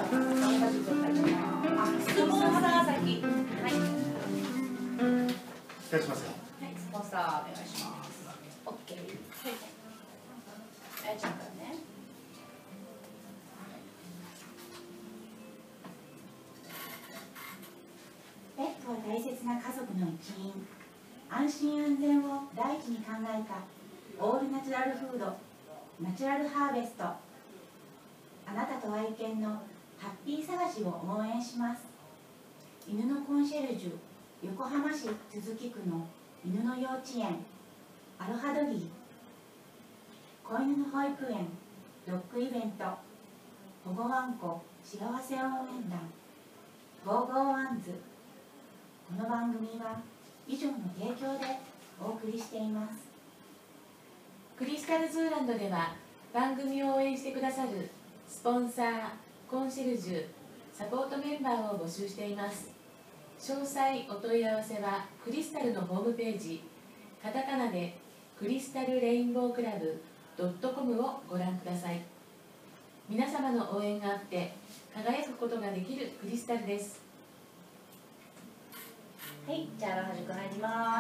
スポンサー先。はい。 期待しますよ。 はい、スポンサーお願いします。オッケー。はい。あやちゃんからね。 ペットは大切な家族の一員。安心安全を第一に考えたオールナチュラルフード、ナチュラルハーベスト。あなたと愛犬のハッピー探しを応援します。犬のコンシェルジュ、横浜市都筑区の犬の幼稚園、アロハドギー。子犬の保育園、ドッグイベント、保護ワンコ幸せ応援団、ゴーゴーワンズ。この番組は以上の提供でお送りしています。 クリスタルズーランドでは番組を応援してくださるスポンサー、コンシェルジュ、サポートメンバーを募集しています。詳細お問い合わせはクリスタルのホームページ、カタカナでクリスタルレインボークラブ.com をご覧ください。皆様の応援があって輝くことができるクリスタルです。 はい、じゃあアロハ塾入ります。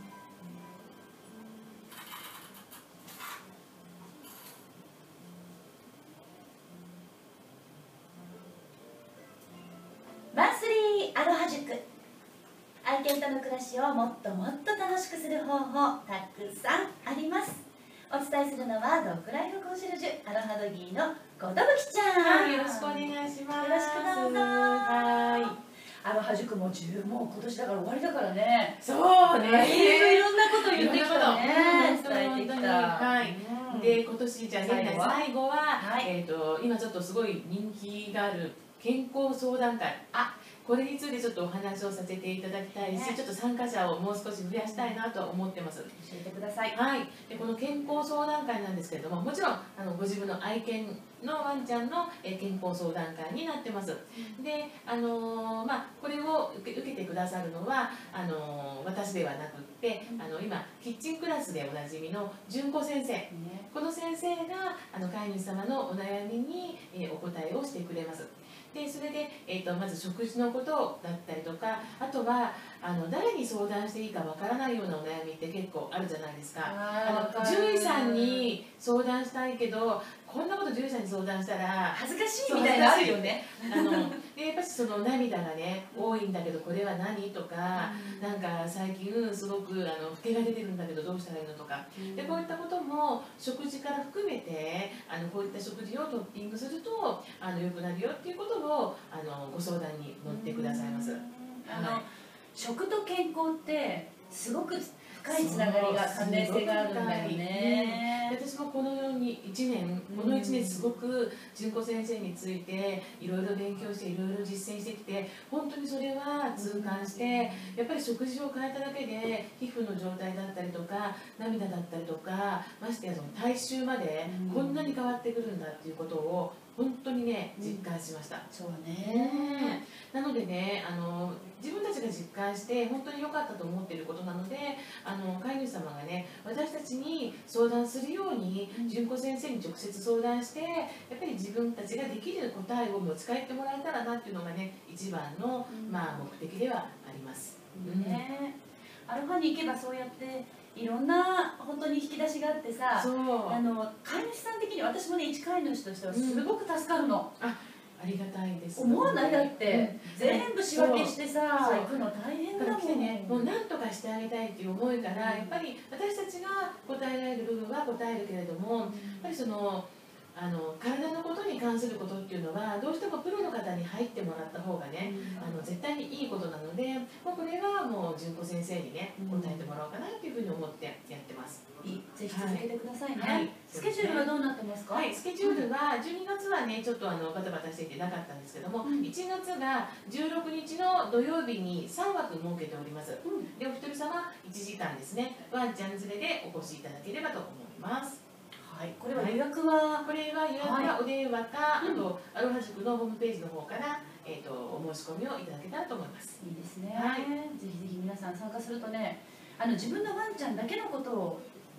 マンスリーアロハ塾。愛犬との暮らしをもっともっと楽しくする方法たくさんあります。お伝えするのはドッグライフコンシェルジュアロハドギーのことぶきちゃん。 よろしくお願いします。 よろしくどうぞ。アロハ塾ももう今年だから終わりだからね。 そうね。 いろんなこと言ってきたね。伝えてきた。 はい。で今年じゃあ年内最後ははい、 今ちょっとすごい人気がある健康相談会。これについてちょっとお話をさせていただきたいし、ちょっと参加者をもう少し増やしたいなと思ってます。 教えてください。 はい。でこの健康相談会なんですけれども、もちろんご自分の愛犬のワンちゃんの健康相談会になってます。で、これを受けてくださるのは私ではなくって、今キッチンクラスでおなじみの純子先生、この先生が飼い主様のお悩みにお答えをしてくれます。でそれで、まず食事のことだったりとか、あとは誰に相談していいかわからないようなお悩みって結構あるじゃないですか。獣医さんに相談したいけど、こんなこと獣医さんに相談したら恥ずかしいみたいなのあるよね。 でやっぱりその涙がね多いんだけどこれは何とか、なんか最近すごく老けが出てるんだけどどうしたらいいのとか、でこういったことも食事から含めてこういった食事をトッピングすると良くなるよっていうことをご相談に乗ってくださいます。 食と健康ってすごく深いつながりが関連性があるんだよね。 私もこのようにこの1年すごく純子先生についていろいろ勉強していろいろ実践してきて、本当にそれは痛感して、やっぱり食事を変えただけで皮膚の状態だったりとか涙だったりとか、ましてやその体臭までこんなに変わってくるんだっていうことを本当にね実感しました。 そうね。 なのでね自分たちが実感して本当に良かったと思っていることなので、飼い主様がね私たちに相談するように純子先生に直接相談して、やっぱり自分たちができる答えを持ち帰ってもらえたらなっていうのがね一番の、目的ではあります。 アロハに行けばそうやっていろんな本当に引き出しがあってさ、飼い主さん的に私もね一飼い主としてはすごく助かるの。 ありがたいです。 思わない？だって全部仕分けしてさ行くの大変だもんね。もう何とかしてあげたいっていう思いから、やっぱり私たちが答えられる部分は答えるけれども、やっぱりその体のことに関することっていうのはどうしてもプロの方に入ってもらった方がね、絶対にいいことなので、これはもう純子先生にね答えてもらおうかなというふうに思ってやってます。 ぜひ続けてくださいね。スケジュールはどうなってますか？ スケジュールは12月はねちょっとバタバタしていてなかったんですけども、1月が16日の土曜日に3枠設けております。でお一人様1時間ですね、ワンちゃん連れでお越しいただければと思います。 これは予約は、 これは予約はお電話か、あとアロハ塾のホームページの方から、お申し込みをいただけたらと思います。 いいですね。ぜひぜひ皆さん参加するとね、自分のワンちゃんだけのことを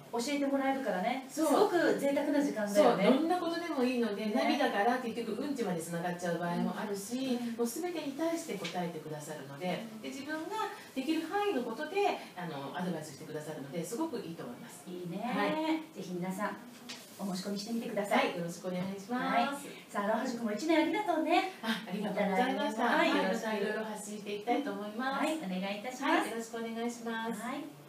教えてもらえるからね、すそうごく贅沢な時間だそう、 よね。 どんなことでもいいので、 ね涙から結局うんちまでつながっちゃう場合もあるし、もう全てに対して答えてくださるので、自分ができる範囲のことでアドバイスしてくださるので、すごくいいと思います。 いいね、 はいぜひ皆さんお申し込みしてみてください。 はい、よろしくお願いします。 はいさあ、アロハ塾も1年ありがとうね。 ありがとうございました。 はいまたいろいろ発信していきたいと思います。 はい、お願いいたします。 はい、よろしくお願いします。 はい